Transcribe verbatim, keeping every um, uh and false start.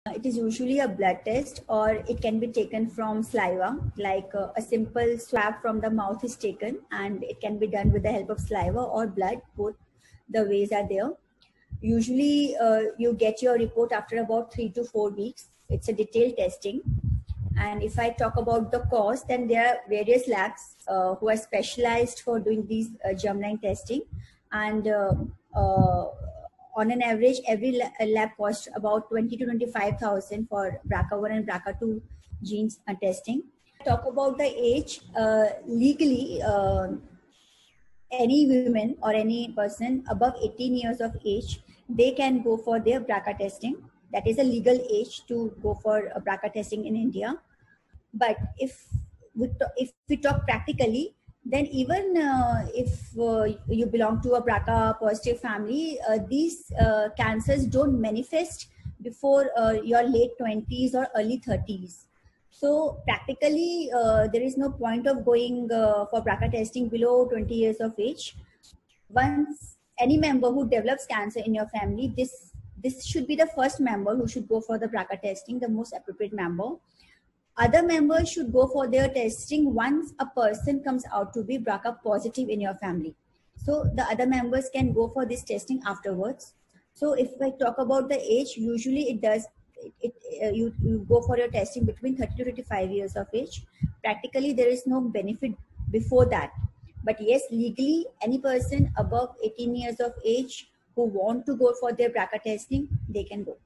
It is usually a blood test, or it can be taken from saliva, like uh, a simple swab from the mouth is taken, and it can be done with the help of saliva or blood. Both the ways are there. Usually, uh, you get your report after about three to four weeks. It's a detailed testing. And if I talk about the cost, then there are various labs uh, who are specialized for doing these uh, germline testing. And uh, uh, on an average, every lab costs about twenty to twenty-five thousand for B R C A one and B R C A two genes uh, testing. Talk about the age, uh, legally, uh, any women or any person above eighteen years of age, they can go for their B R C A testing. That is a legal age to go for a B R C A testing in India. But if we talk, if we talk practically, then even uh, if uh, you belong to a B R C A positive family, uh, these uh, cancers don't manifest before uh, your late twenties or early thirties. So practically, uh, there is no point of going uh, for B R C A testing below twenty years of age. Once any member who develops cancer in your family, this this should be the first member who should go for the B R C A testing, the most appropriate member. Other members should go for their testing once a person comes out to be B R C A positive in your family. So the other members can go for this testing afterwards. So if I talk about the age, usually it does, it, it, uh, you, you go for your testing between thirty to thirty-five years of age. Practically, there is no benefit before that. But yes, legally, any person above eighteen years of age who want to go for their B R C A testing, they can go.